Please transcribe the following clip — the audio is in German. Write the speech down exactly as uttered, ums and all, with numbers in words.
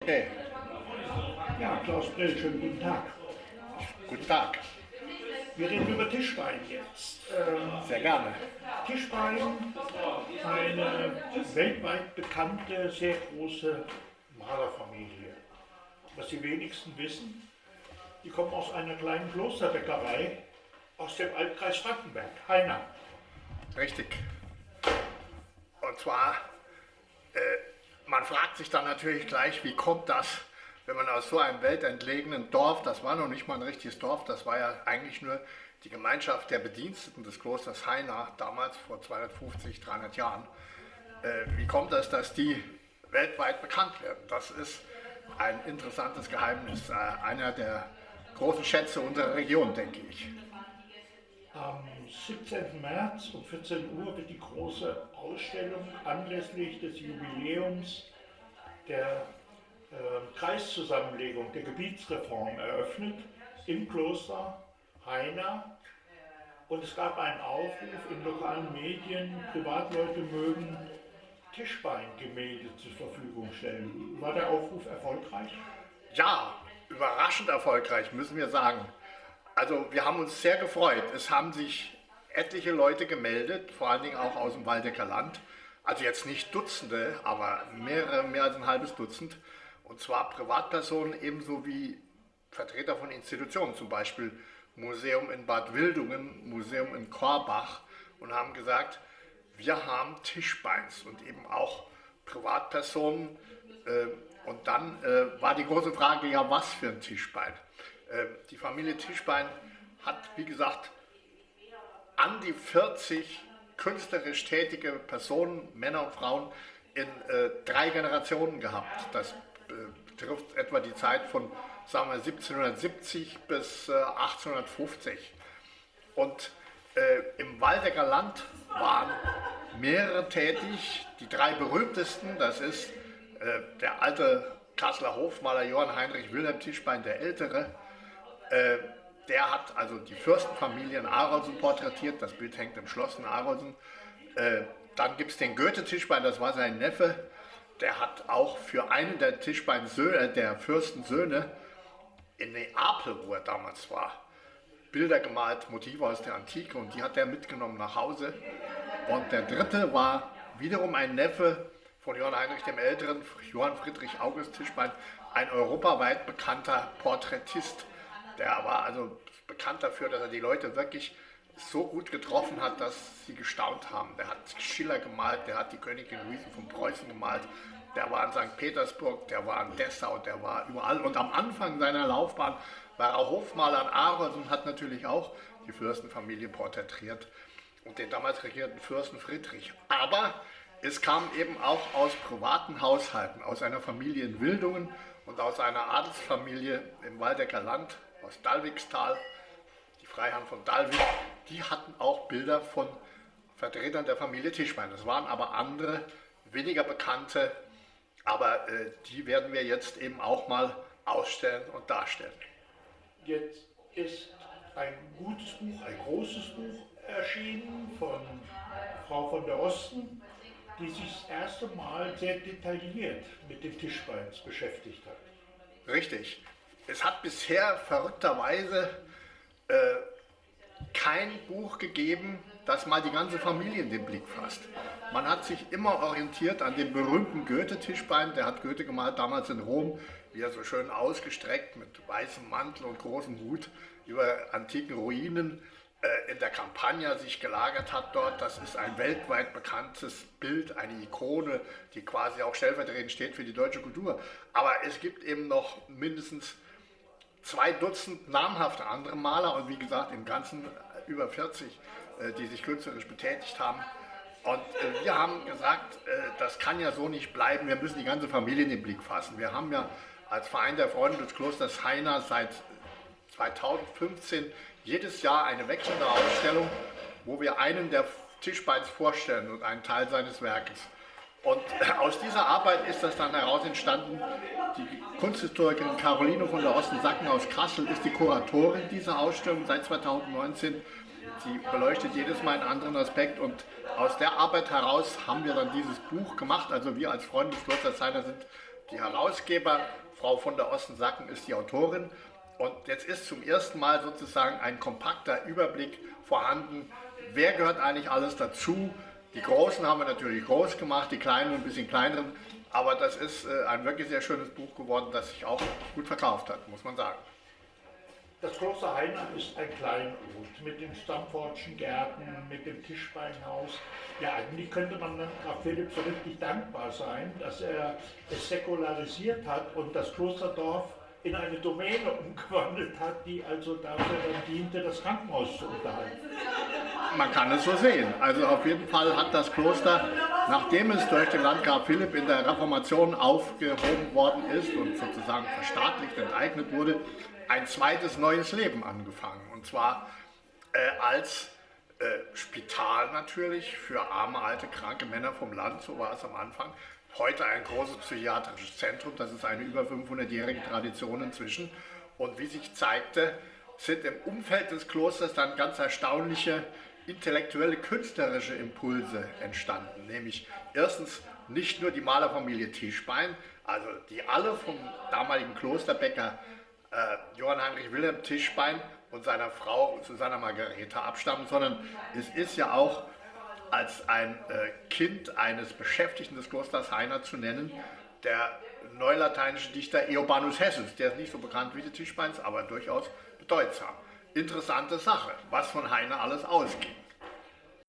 Okay, Ja, Klaus Brill, schönen guten Tag. guten Tag. Wir reden über Tischbein jetzt. Ähm, Sehr gerne. Tischbein, eine weltweit bekannte, sehr große Malerfamilie. Was die wenigsten wissen, die kommen aus einer kleinen Klosterbäckerei aus dem Altkreis Frankenberg, Haina. Richtig. Und zwar, äh, man fragt sich dann natürlich gleich, wie kommt das, wenn man aus so einem weltentlegenen Dorf, das war noch nicht mal ein richtiges Dorf, das war ja eigentlich nur die Gemeinschaft der Bediensteten des Klosters Haina, damals vor zweihundertfünfzig, dreihundert Jahren, äh, wie kommt das, dass die weltweit bekannt werden? Das ist ein interessantes Geheimnis, äh, einer der großen Schätze unserer Region, denke ich. Am siebzehnten März um vierzehn Uhr wird die große Ausstellung anlässlich des Jubiläums der äh, Kreiszusammenlegung, der Gebietsreform eröffnet im Kloster Haina. Und es gab einen Aufruf in lokalen Medien, Privatleute mögen Tischbeingemälde zur Verfügung stellen. War der Aufruf erfolgreich? Ja, überraschend erfolgreich, müssen wir sagen. Also wir haben uns sehr gefreut. Es haben sich etliche Leute gemeldet, vor allen Dingen auch aus dem Waldecker Land. Also jetzt nicht Dutzende, aber mehrere, mehr als ein halbes Dutzend. Und zwar Privatpersonen ebenso wie Vertreter von Institutionen, zum Beispiel Museum in Bad Wildungen, Museum in Korbach, und haben gesagt, wir haben Tischbeins und eben auch Privatpersonen. Äh, und dann äh, war die große Frage, ja, was für ein Tischbein? Äh, die Familie Tischbein hat, wie gesagt, an die vierzig künstlerisch tätige Personen, Männer und Frauen, in äh, drei Generationen gehabt. Das äh, betrifft etwa die Zeit von, sagen wir, siebzehnhundertsiebzig bis äh, achtzehnhundertfünfzig. Und äh, im Waldecker Land waren mehrere tätig. Die drei berühmtesten, das ist äh, der alte Kasseler Hofmaler Johann Heinrich Wilhelm Tischbein der Ältere. Äh, der hat also die Fürstenfamilie in Arolsen porträtiert. Das Bild hängt im Schloss in Arolsen. Äh, dann gibt es den Goethe-Tischbein, das war sein Neffe. Der hat auch für einen der Tischbein-Söhne, der Fürstensöhne in Neapel, wo er damals war, Bilder gemalt, Motive aus der Antike, und die hat er mitgenommen nach Hause. Und der dritte war wiederum ein Neffe von Johann Heinrich dem Älteren, Johann Friedrich August Tischbein, ein europaweit bekannter Porträtist. Der war also bekannt dafür, dass er die Leute wirklich so gut getroffen hat, dass sie gestaunt haben. Der hat Schiller gemalt, der hat die Königin Luise von Preußen gemalt, der war in Sankt Petersburg, der war in Dessau, der war überall. Und am Anfang seiner Laufbahn war er Hofmaler in Arolsen und hat natürlich auch die Fürstenfamilie porträtiert und den damals regierenden Fürsten Friedrich. Aber es kam eben auch aus privaten Haushalten, aus einer Familie in Wildungen und aus einer Adelsfamilie im Waldecker Land, aus Dalwigstal, die Freiherren von Dalwig, die hatten auch Bilder von Vertretern der Familie Tischbein. Das waren aber andere, weniger bekannte, aber äh, die werden wir jetzt eben auch mal ausstellen und darstellen. Jetzt ist ein gutes Buch, ein großes Buch erschienen von Frau von der Osten, die sich das erste Mal sehr detailliert mit den Tischbeins beschäftigt hat. Richtig. Es hat bisher verrückterweise äh, kein Buch gegeben, das mal die ganze Familie in den Blick fasst. Man hat sich immer orientiert an dem berühmten Goethe-Tischbein, der hat Goethe gemalt damals in Rom, wie er so schön ausgestreckt mit weißem Mantel und großem Hut über antiken Ruinen äh, in der Campagna sich gelagert hat dort. Das ist ein weltweit bekanntes Bild, eine Ikone, die quasi auch stellvertretend steht für die deutsche Kultur. Aber es gibt eben noch mindestens zwei Dutzend namhafte andere Maler und wie gesagt im Ganzen über vierzig, äh, die sich künstlerisch betätigt haben. Und äh, wir haben gesagt, äh, das kann ja so nicht bleiben, wir müssen die ganze Familie in den Blick fassen. Wir haben ja als Verein der Freunde des Klosters Haina seit zweitausendfünfzehn jedes Jahr eine wechselnde Ausstellung, wo wir einen der Tischbeins vorstellen und einen Teil seines Werkes. Und aus dieser Arbeit ist das dann heraus entstanden. Die Kunsthistorikerin Caroline von der Osten-Sacken aus Kassel ist die Kuratorin dieser Ausstellung seit zweitausendneunzehn. Sie beleuchtet jedes Mal einen anderen Aspekt und aus der Arbeit heraus haben wir dann dieses Buch gemacht. Also wir als Freunde des Klosters Haina sind die Herausgeber, Frau von der Osten-Sacken ist die Autorin. Und jetzt ist zum ersten Mal sozusagen ein kompakter Überblick vorhanden, wer gehört eigentlich alles dazu. Die Großen haben wir natürlich groß gemacht, die Kleinen ein bisschen kleineren. Aber das ist äh, ein wirklich sehr schönes Buch geworden, das sich auch gut verkauft hat, muss man sagen. Das Kloster Heine ist ein Kleinod mit den Stamfordschen Gärten, mit dem Tischbeinhaus. Ja, eigentlich könnte man dann Graf Philipp so richtig dankbar sein, dass er es säkularisiert hat und das Klosterdorf in eine Domäne umgewandelt hat, die also dafür dann diente, das Krankenhaus zu unterhalten. Man kann es so sehen. Also auf jeden Fall hat das Kloster, nachdem es durch den Landgraf Philipp in der Reformation aufgehoben worden ist und sozusagen verstaatlicht, enteignet wurde, ein zweites neues Leben angefangen. Und zwar äh, als äh, Spital natürlich für arme, alte, kranke Männer vom Land, so war es am Anfang. Heute ein großes psychiatrisches Zentrum, das ist eine über fünfhundertjährige Tradition inzwischen. Und wie sich zeigte, sind im Umfeld des Klosters dann ganz erstaunliche intellektuelle, künstlerische Impulse entstanden. Nämlich erstens nicht nur die Malerfamilie Tischbein, also die alle vom damaligen Klosterbäcker äh, Johann Heinrich Wilhelm Tischbein und seiner Frau Susanna Margareta abstammen, sondern es ist ja auch als ein äh, Kind eines Beschäftigten des Klosters Heine zu nennen, der neulateinische Dichter Eobanus Hessus, der ist nicht so bekannt wie die Tischbeins, aber durchaus bedeutsam. Interessante Sache, was von Heine alles ausging.